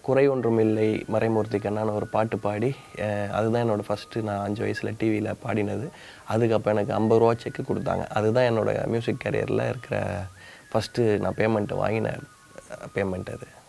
குறை ஒன்றும் இல்லை மறைமூர்த்தி கண்ணான்னு ஒரு பாட்டு பாடி அதுதான் என்னோடய ஃபஸ்ட்டு நான் 5 வயசில் டிவியில் பாடினது. அதுக்கப்புறம் எனக்கு 50 ரூபா செக்கு கொடுத்தாங்க. அதுதான் என்னோடய மியூசிக் கேரியரில் இருக்கிற ஃபஸ்ட்டு நான் பேமெண்ட்டு வாங்கின பேமெண்ட் அது.